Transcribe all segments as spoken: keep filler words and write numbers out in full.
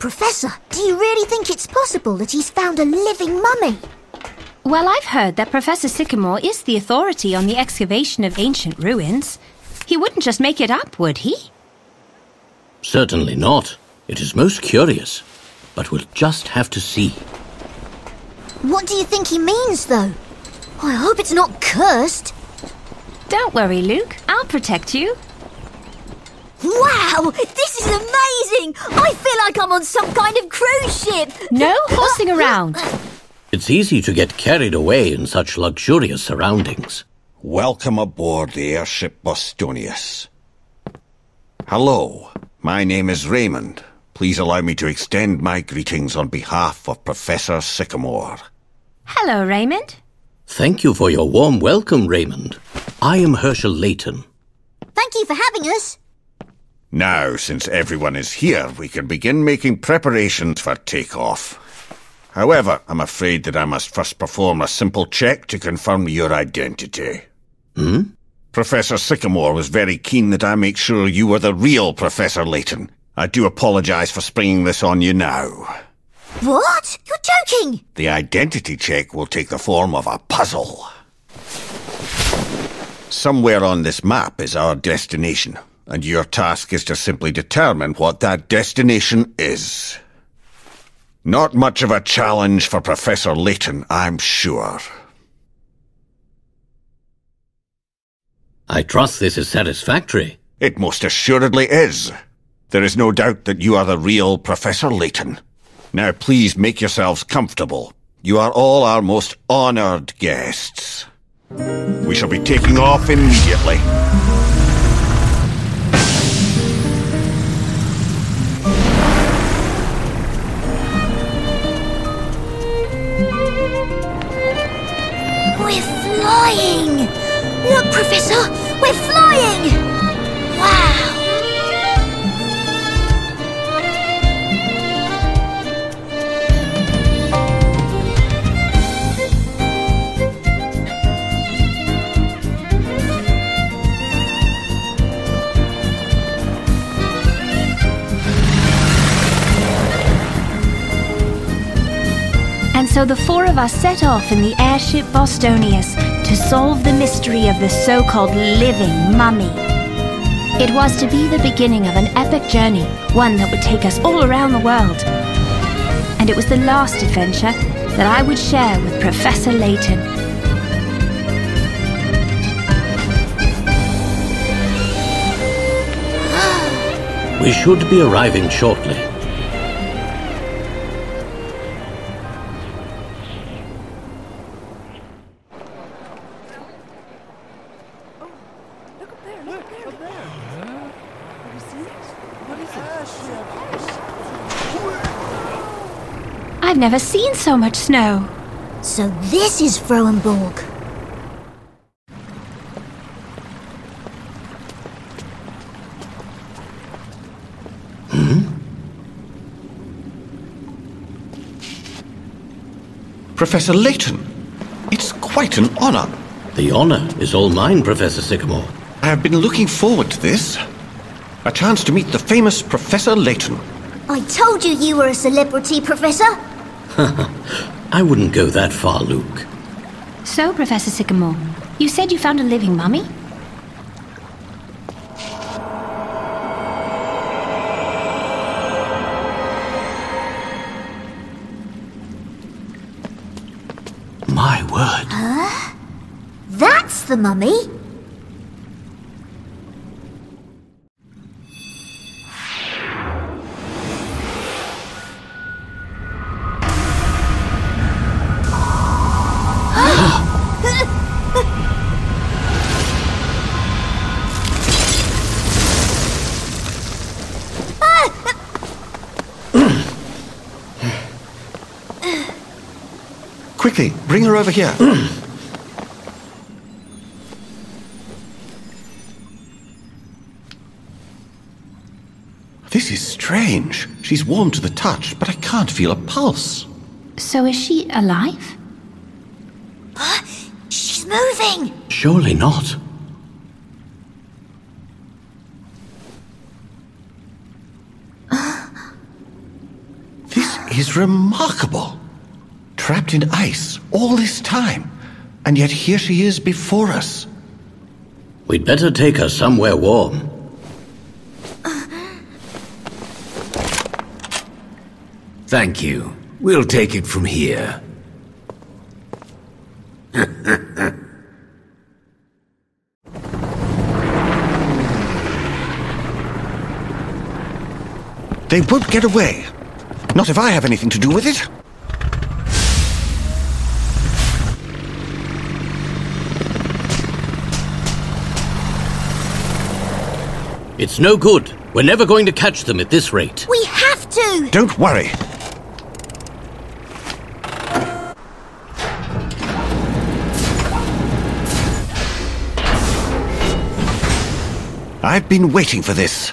Professor, do you really think it's possible that he's found a living mummy? Well, I've heard that Professor Sycamore is the authority on the excavation of ancient ruins. He wouldn't just make it up, would he? Certainly not. It is most curious, but we'll just have to see. What do you think he means, though? I hope it's not cursed. Don't worry, Luke. I'll protect you. Wow! This is amazing! I feel like I'm on some kind of cruise ship! No horsing around. It's easy to get carried away in such luxurious surroundings. Welcome aboard the airship Bostonius. Hello, my name is Raymond. Please allow me to extend my greetings on behalf of Professor Sycamore. Hello, Raymond. Thank you for your warm welcome, Raymond. I am Herschel Layton. Thank you for having us. Now, since everyone is here, we can begin making preparations for takeoff. However, I'm afraid that I must first perform a simple check to confirm your identity. Hmm? Professor Sycamore was very keen that I make sure you were the real Professor Layton. I do apologize for springing this on you now. What? You're joking! The identity check will take the form of a puzzle. Somewhere on this map is our destination, and your task is to simply determine what that destination is. Not much of a challenge for Professor Layton, I'm sure. I trust this is satisfactory. It most assuredly is. There is no doubt that you are the real Professor Layton. Now please make yourselves comfortable. You are all our most honored guests. We shall be taking off immediately. We're flying! Look, Professor! We're flying! Wow! And so the four of us set off in the airship Bostonius to solve the mystery of the so-called living mummy. It was to be the beginning of an epic journey, one that would take us all around the world. And it was the last adventure that I would share with Professor Layton. We should be arriving shortly. I've never seen so much snow. So this is Frohenborg. Hmm? Professor Layton, it's quite an honor. The honor is all mine, Professor Sycamore. I have been looking forward to this. A chance to meet the famous Professor Layton. I told you you were a celebrity, Professor. I wouldn't go that far, Luke. So, Professor Sycamore, you said you found a living mummy? My word. Huh? That's the mummy? Quickly, bring her over here. This is strange. She's warm to the touch, but I can't feel a pulse. So is she alive? She's moving! Surely not. is remarkable. Trapped in ice all this time, and yet here she is before us. We'd better take her somewhere warm. Thank you. We'll take it from here. They won't get away. Not if I have anything to do with it. It's no good. We're never going to catch them at this rate. We have to! Don't worry. I've been waiting for this.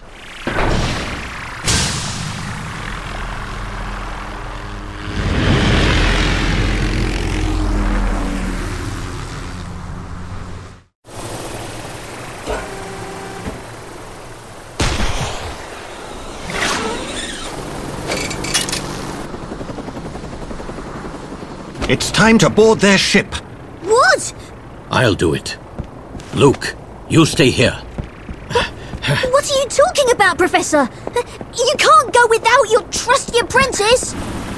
It's time to board their ship. What? I'll do it. Luke, you stay here. What are you talking about, Professor? You can't go without your trusty apprentice!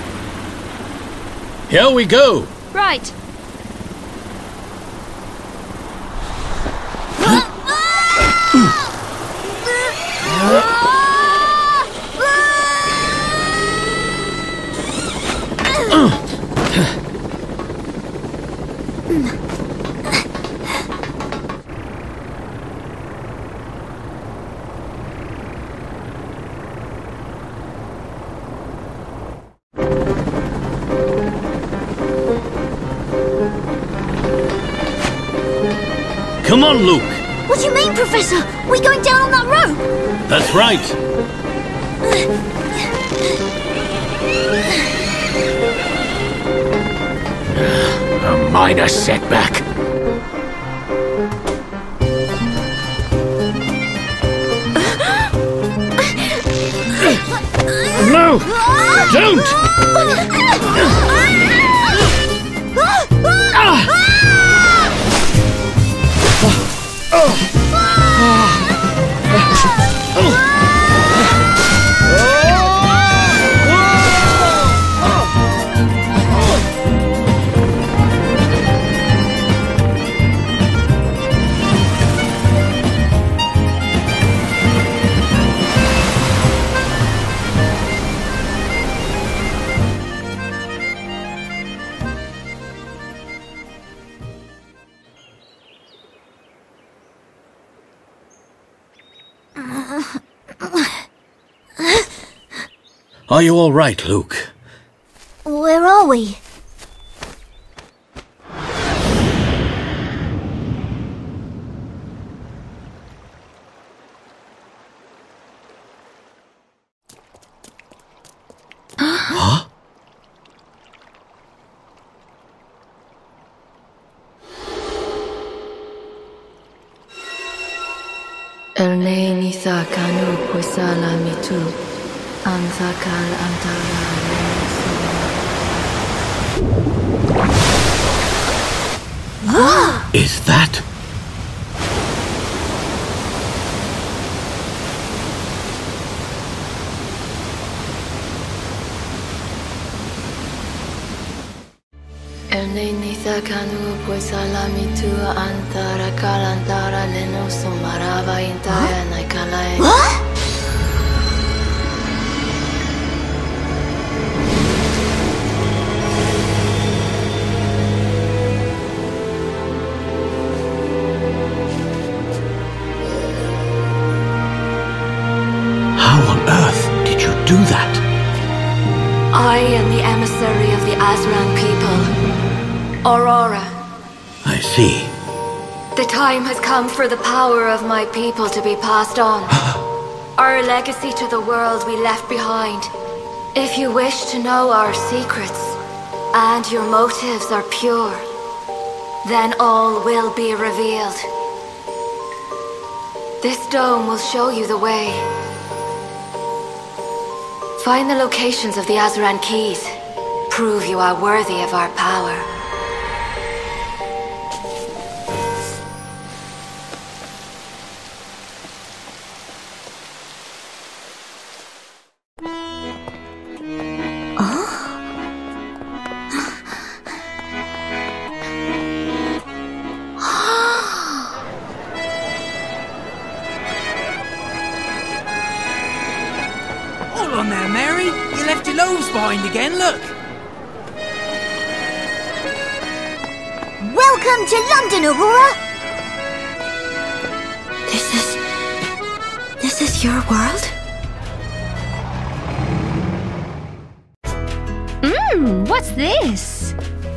Here we go! Right. Come on, Luke! What do you mean, Professor? We going down on that rope? That's right! A minor setback. No! Don't! Are you all right, Luke? Where are we? Huh? Erneni sakanu puisala mitu anzakal antara. Is that? Erneni sakanu puisala mitu antara kalantara leno sumarava intaya naikalae. What? How on earth did you do that? I am the emissary of the Azran people, Aurora. I see. The time has come for the power of my people to be passed on. Our legacy to the world we left behind. If you wish to know our secrets, and your motives are pure, then all will be revealed. This dome will show you the way. Find the locations of the Azran keys. Prove you are worthy of our power. Hold on there, Mary. You left your loaves behind again, look. Welcome to London, Aurora! This is... this is your world? Mmm, what's this?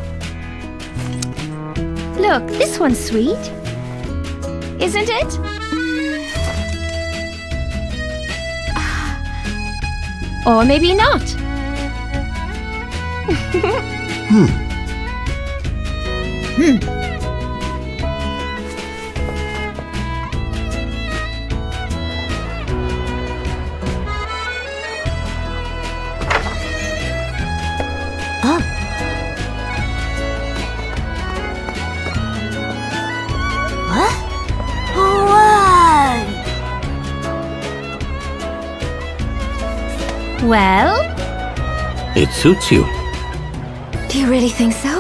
Look, this one's sweet. Isn't it? Or maybe not. Hmm. Hmm. Oh. What? Whoa! Well? It suits you. Do you really think so?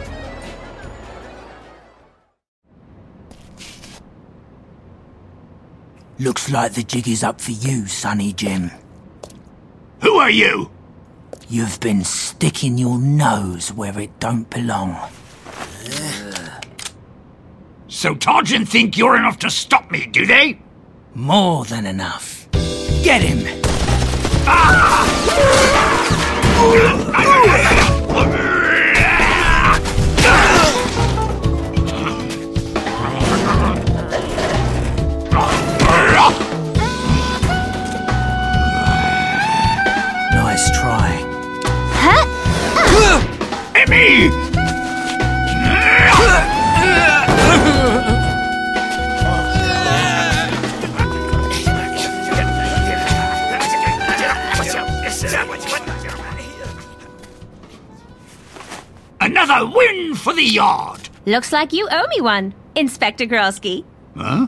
Looks like the jig is up for you, Sonny Jim. Who are you? You've been sticking your nose where it don't belong. So Tarjan think you're enough to stop me, do they? More than enough. Get him! Nice try. Huh? Emmy! Another win for the yard! Looks like you owe me one, Inspector Grosky. Huh?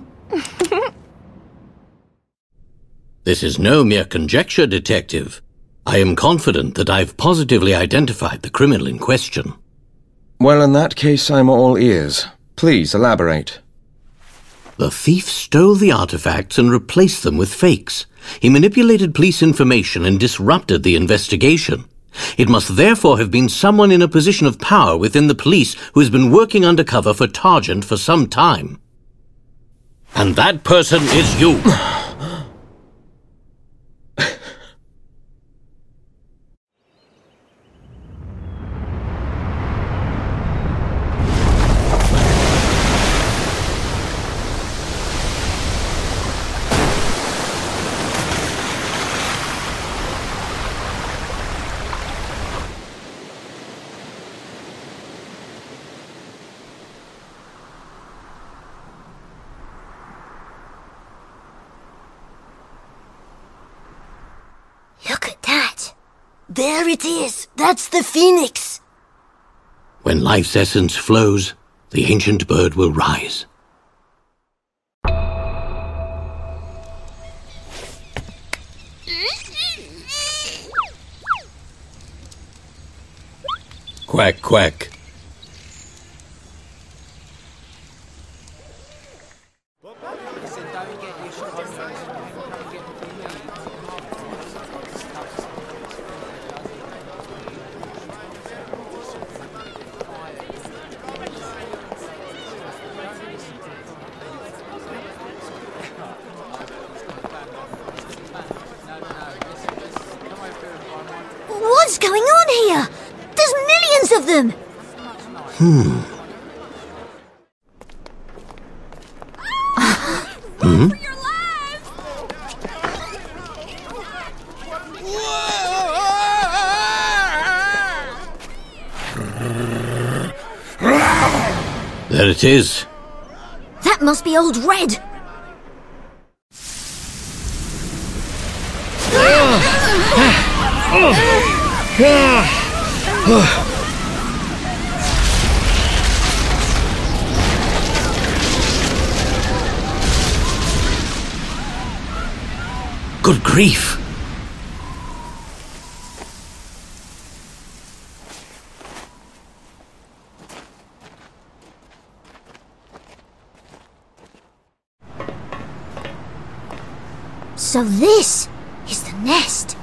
This is no mere conjecture, Detective. I am confident that I've positively identified the criminal in question. Well, in that case, I'm all ears. Please elaborate. The thief stole the artifacts and replaced them with fakes. He manipulated police information and disrupted the investigation. It must therefore have been someone in a position of power within the police who has been working undercover for Targent for some time. And that person is you. Look at that. There it is. That's the phoenix. When life's essence flows, the ancient bird will rise. Quack, quack. What's going on here? There's millions of them! Hmm. Hmm? There it is. That must be Old Red. Good grief! So this is the nest.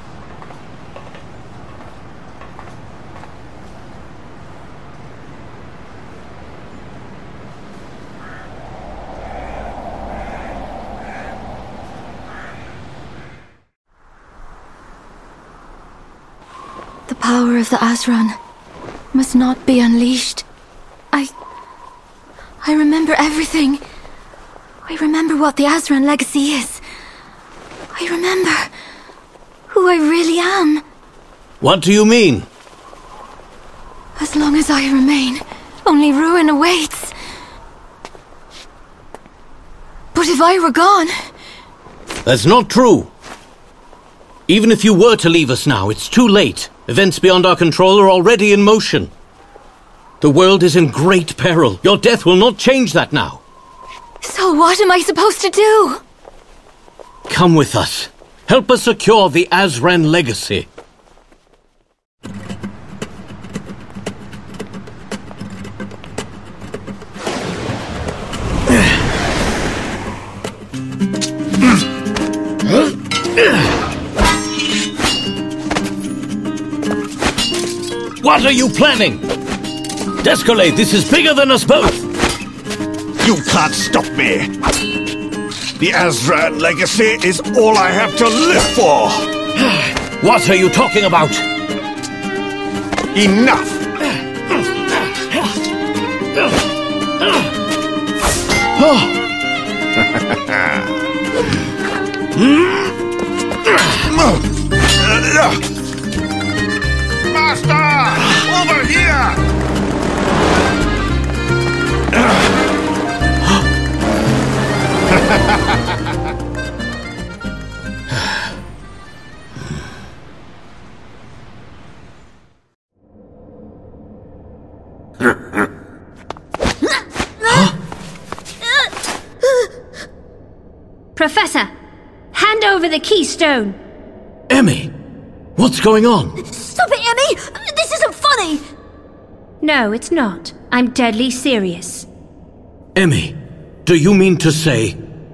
The power of the Azran must not be unleashed. I... I remember everything. I remember what the Azran Legacy is. I remember who I really am. What do you mean? As long as I remain, only ruin awaits. But if I were gone... That's not true. Even if you were to leave us now, it's too late. Events beyond our control are already in motion. The world is in great peril. Your death will not change that now. So what am I supposed to do? Come with us. Help us secure the Azran Legacy. What are you planning? Descolate, this is bigger than us both! You can't stop me! The Azran Legacy is all I have to live for! What are you talking about? Enough! Master! Over here! Professor, hand over the keystone. Emmy, what's going on? Stop it, Emmy! This isn't funny! No, it's not. I'm deadly serious. Emmy, do you mean to say...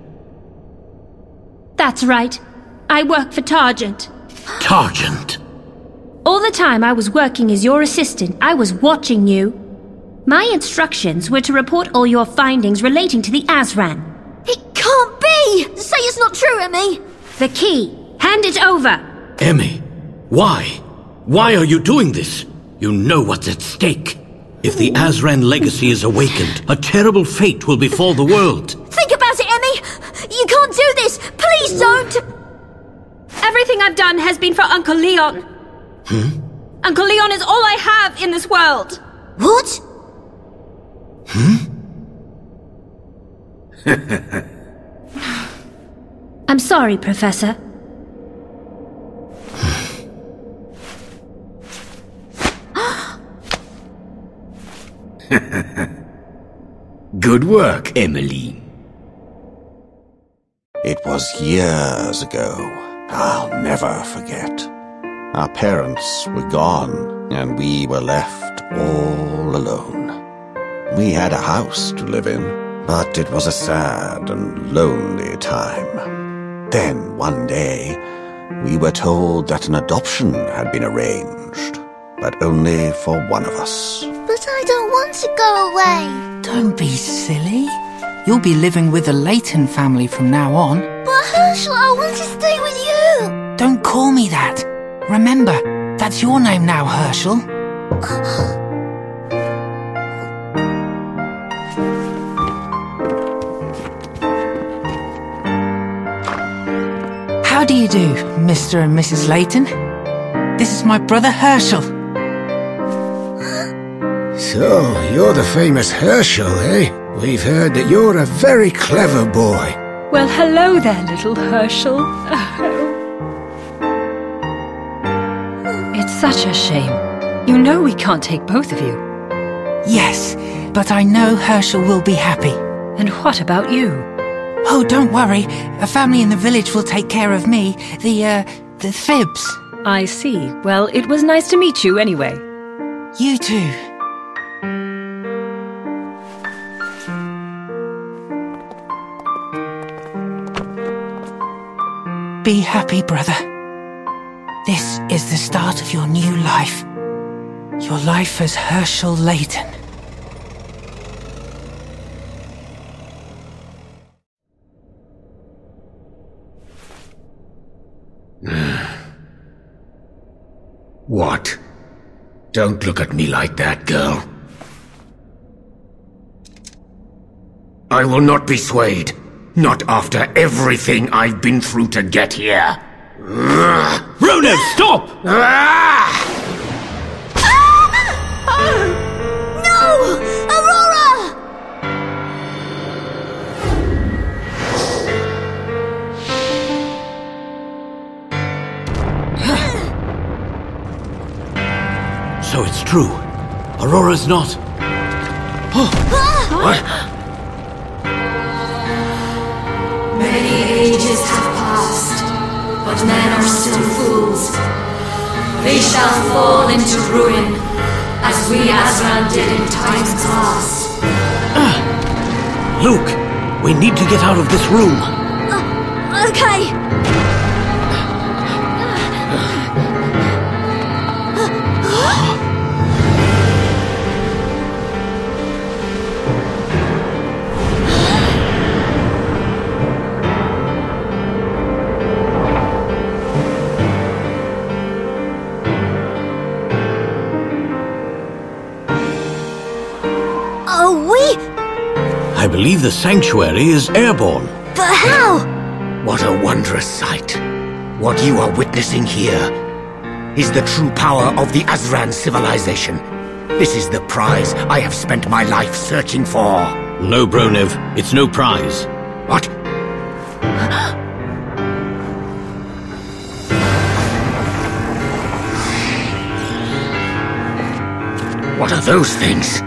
That's right. I work for Targent. Targent? All the time I was working as your assistant, I was watching you. My instructions were to report all your findings relating to the Azran. It can't be! Say it's not true, Emmy! The key. Hand it over. Emmy, why? Why are you doing this? You know what's at stake. If the Azran Legacy is awakened, a terrible fate will befall the world. Think about it, Emmy! You can't do this! Please don't! Everything I've done has been for Uncle Leon. Hmm? Uncle Leon is all I have in this world. What? Hmm? I'm sorry, Professor. Good work, Emily. It was years ago. I'll never forget. Our parents were gone, and we were left all alone. We had a house to live in, but it was a sad and lonely time. Then, one day, we were told that an adoption had been arranged, but only for one of us. But I don't want to go away. Don't be silly. You'll be living with the Layton family from now on. But Hershel, I want to stay with you. Don't call me that. Remember, that's your name now, Hershel. How do you do, Mister and Missus Layton? This is my brother Hershel. So, you're the famous Hershel, eh? We've heard that you're a very clever boy. Well, hello there, little Hershel. Such a shame. You know we can't take both of you. Yes, but I know Hershel will be happy. And what about you? Oh, don't worry. A family in the village will take care of me. The, uh, the Fibs. I see. Well, it was nice to meet you anyway. You too. Be happy, brother. This is the start of your new life. Your life as Hershel Layton. What? Don't look at me like that, girl. I will not be swayed. Not after everything I've been through to get here. Ronev, stop! Ah! No! Aurora! So it's true. Aurora's not... What? Many ages have passed, but men are still fools. They shall fall into ruin, as we Azran did in times past. Ah. Luke, we need to get out of this room. Uh, okay. I believe the sanctuary is airborne. But how? What a wondrous sight. What you are witnessing here is the true power of the Azran civilization. This is the prize I have spent my life searching for. No, Bronev. It's no prize. What? What are those things?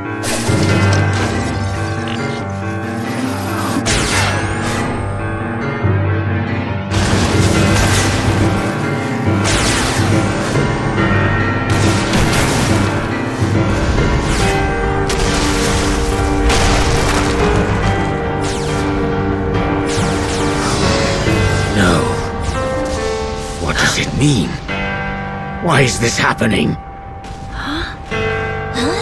Mean? Why is this happening? Huh? Huh?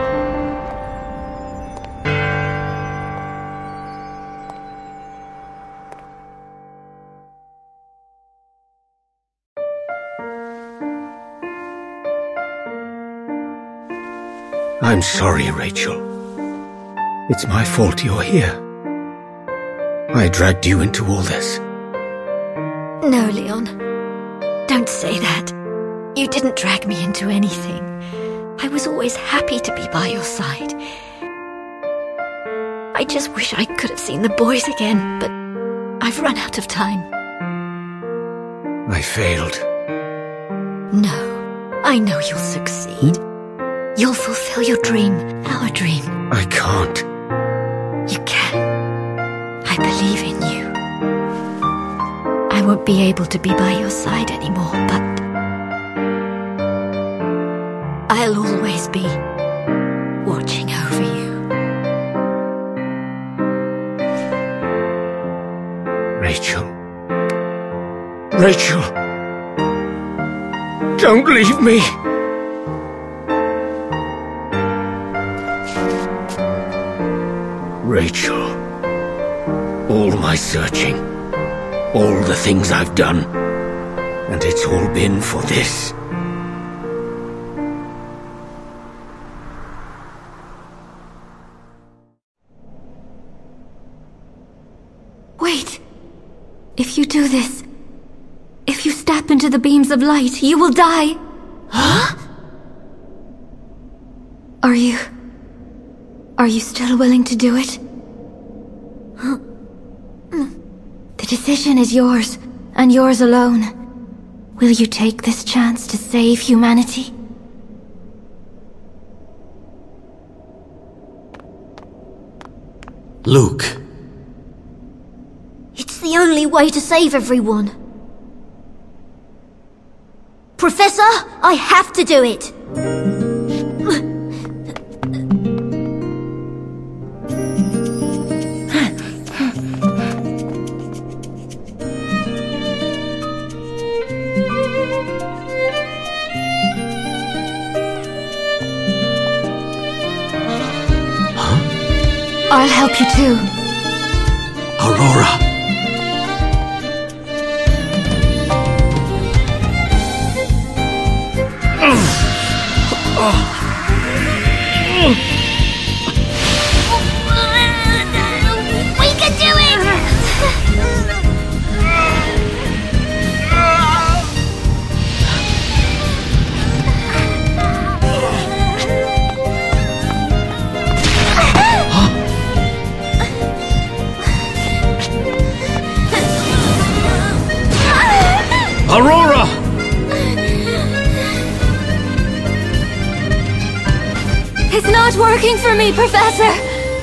I'm sorry, Rachel. It's my fault you're here. I dragged you into all this. No, Leon. Don't say that. You didn't drag me into anything. I was always happy to be by your side. I just wish I could have seen the boys again, but I've run out of time. I failed. No, I know you'll succeed. Hmm? You'll fulfill your dream, our dream. I can't. You can. I believe in you. I won't be able to be by your side anymore, but I'll always be watching over you. Rachel. Rachel. Don't leave me. Rachel. All my searching. All the things I've done. And it's all been for this. Wait. If you do this, if you step into the beams of light, you will die. Huh? Are you... Are you still willing to do it? The decision is yours, and yours alone. Will you take this chance to save humanity? Luke. It's the only way to save everyone. Professor, I have to do it! I'll help you too. Aurora. We can do it! Aurora! It's not working for me, Professor!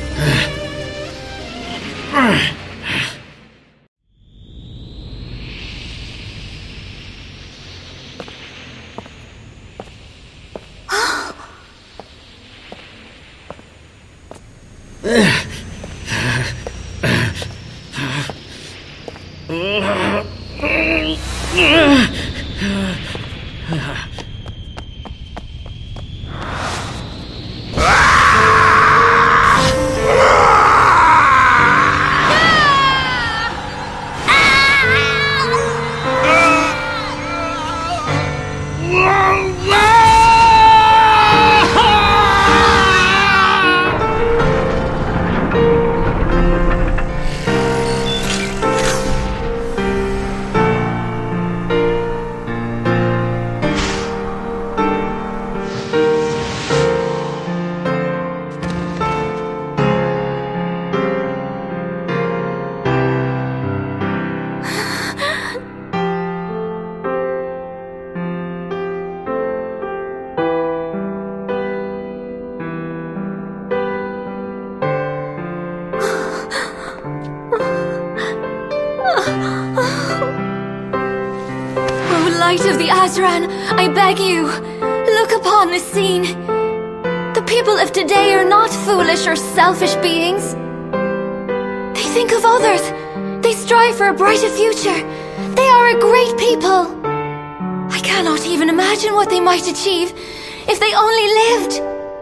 Light of the Azran, I beg you, look upon this scene. The people of today are not foolish or selfish beings. They think of others. They strive for a brighter future. They are a great people. I cannot even imagine what they might achieve if they only lived.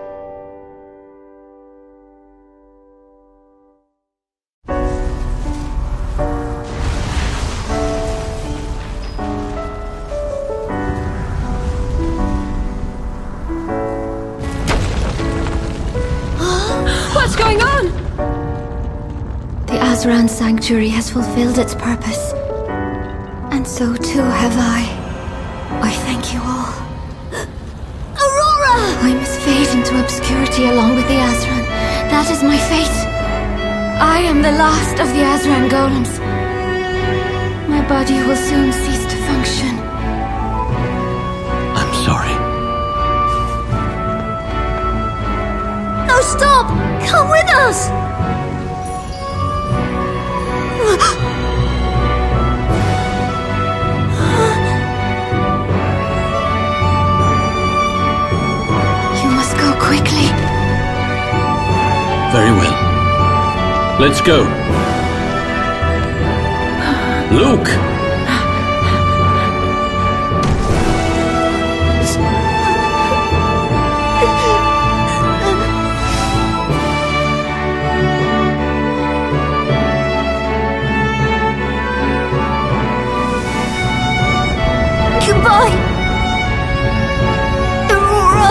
What's going on? The Azran Sanctuary has fulfilled its purpose. And so too have I. I thank you all. Aurora! I must fade into obscurity along with the Azran. That is my fate. I am the last of the Azran golems. My body will soon cease to function. I'm sorry. No, stop! Come with us! You must go quickly. Very well. Let's go. Luke! Goodbye, Aurora.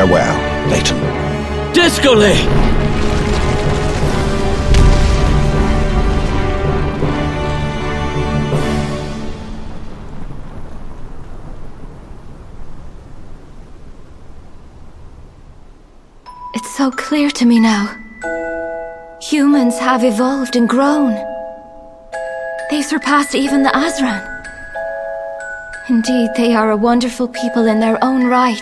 Farewell, Layton. Discole! It's so clear to me now. Humans have evolved and grown. They surpassed even the Azran. Indeed, they are a wonderful people in their own right.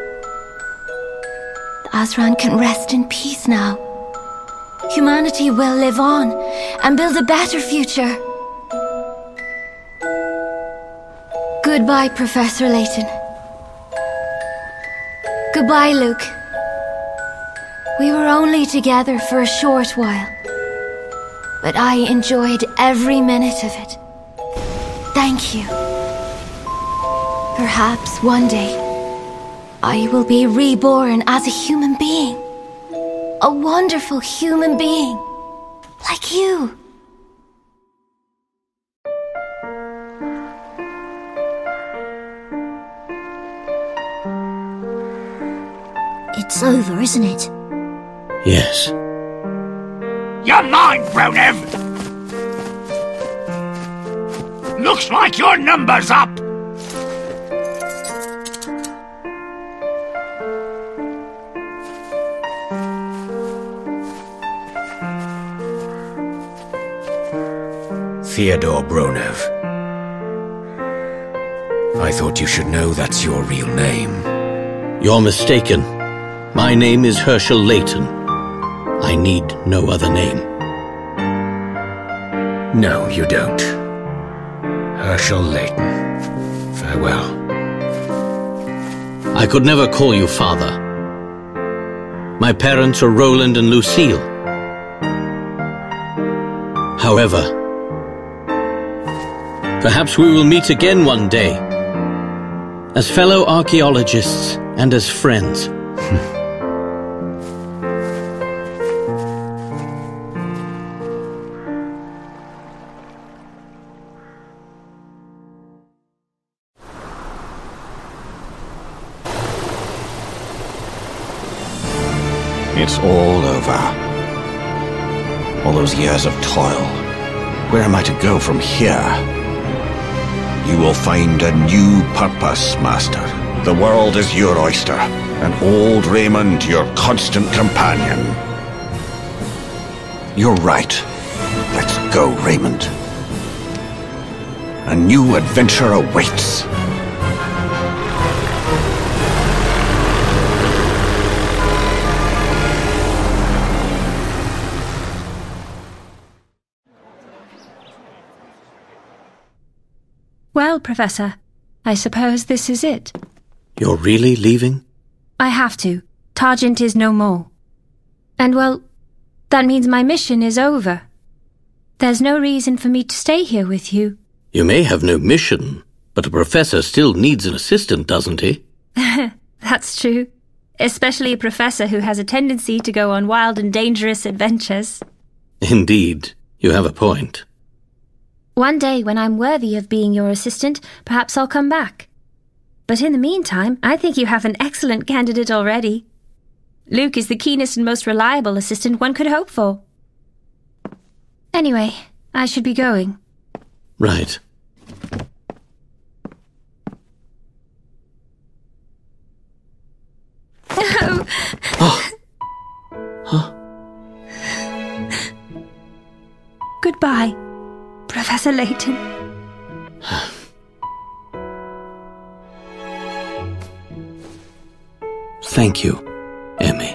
The Azran can rest in peace now. Humanity will live on and build a better future. Goodbye, Professor Layton. Goodbye, Luke. We were only together for a short while, but I enjoyed every minute of it. Thank you. Perhaps one day, I will be reborn as a human being. A wonderful human being, like you. It's over, isn't it? Yes. You're mine, Bronev! Looks like your number's up! Theodore Bronev. I thought you should know that's your real name. You're mistaken. My name is Hershel Layton. I need no other name. No, you don't. Hershel Layton. Farewell. I could never call you father. My parents are Roland and Lucille. However, perhaps we will meet again one day, as fellow archaeologists and as friends. It's all over. All those years of toil. Where am I to go from here? You will find a new purpose, Master. The world is your oyster, and old Raymond your constant companion. You're right. Let's go, Raymond. A new adventure awaits. Well, Professor, I suppose this is it. You're really leaving? I have to. Targent is no more. And well, that means my mission is over. There's no reason for me to stay here with you. You may have no mission, but a professor still needs an assistant, doesn't he? That's true. Especially a professor who has a tendency to go on wild and dangerous adventures. Indeed, you have a point. One day, when I'm worthy of being your assistant, perhaps I'll come back. But in the meantime, I think you have an excellent candidate already. Luke is the keenest and most reliable assistant one could hope for. Anyway, I should be going. Right. Oh. Oh. Huh? Goodbye, Professor Layton. Thank you, Emmy.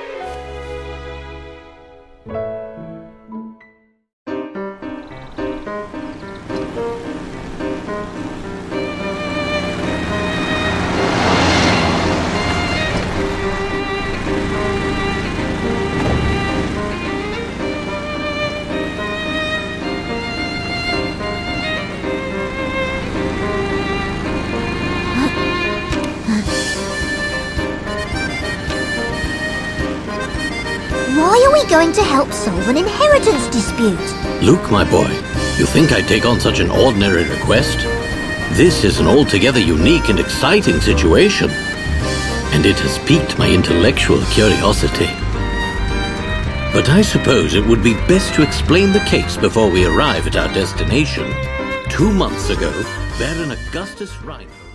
Going to help solve an inheritance dispute. Luke, my boy, you think I'd take on such an ordinary request? This is an altogether unique and exciting situation. and it has piqued my intellectual curiosity. But I suppose it would be best to explain the case before we arrive at our destination. Two months ago, Baron Augustus Reinhardt...